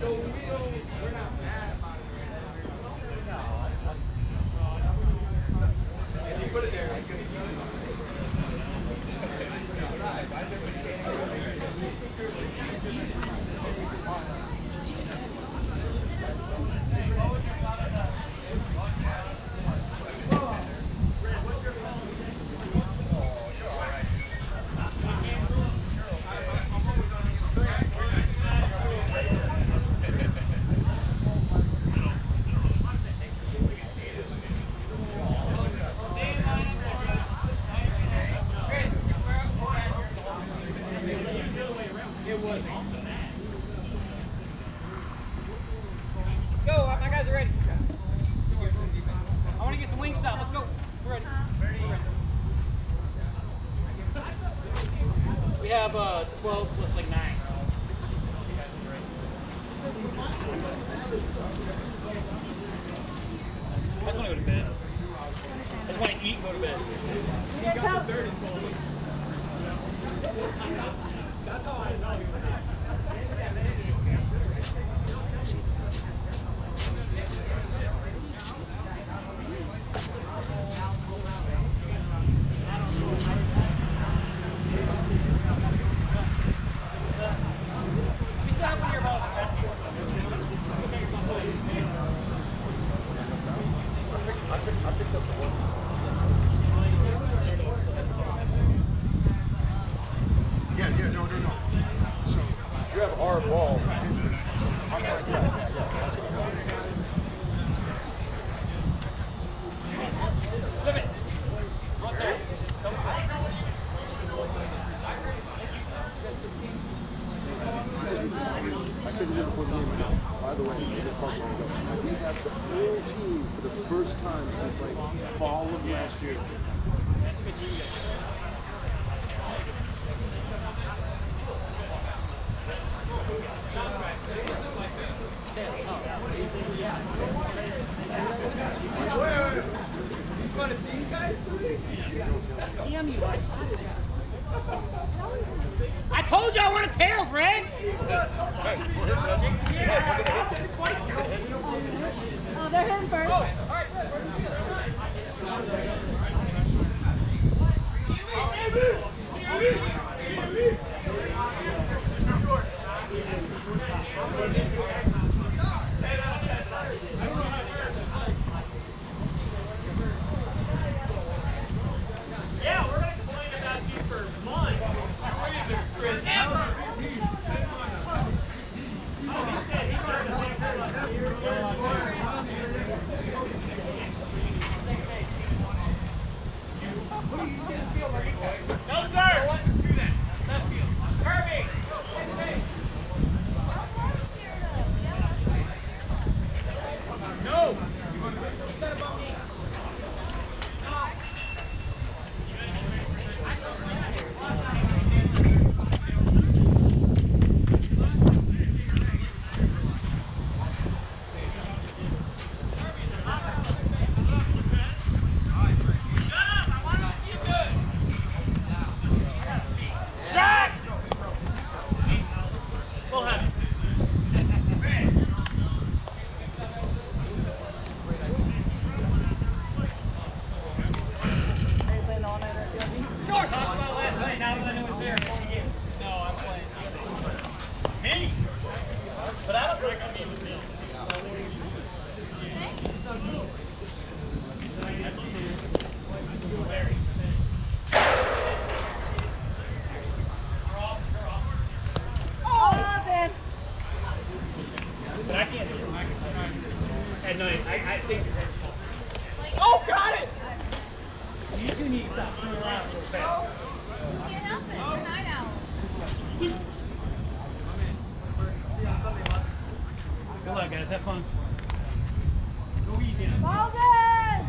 We have 12 plus like 9. I just want to go to bed. I just want to eat and go to bed. You got the 30 That's how I know you were not. By the way, we have the whole team for the first time since like fall of last year. I told you I wanted tails, Red! Oh, they're hitting first. All right. Yeah, we're going to complain about you for months. No, sir! Left field. Kirby! No! Keep that above me. I think. Oh, got it! You do need to stop turning around so fast. You can't help it. You're night owl. Good luck, guys. Have fun. Go easy. Balls in!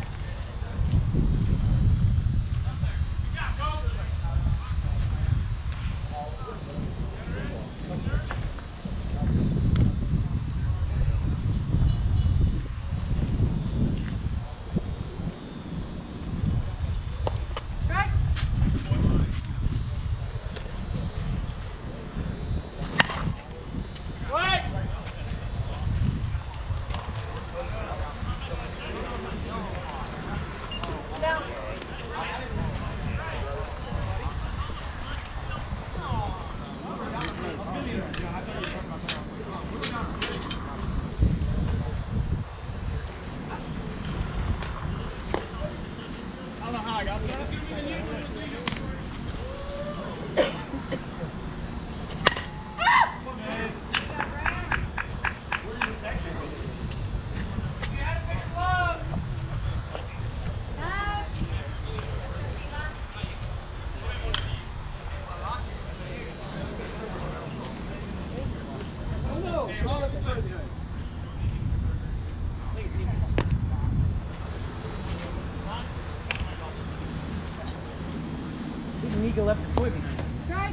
Nico left the toy behind. Strike.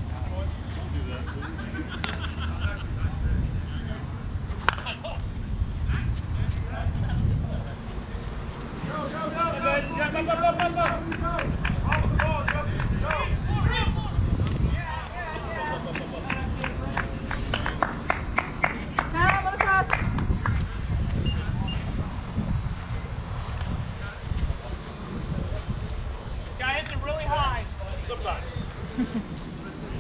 Time on the cross. Guy hits it really high. Sometimes.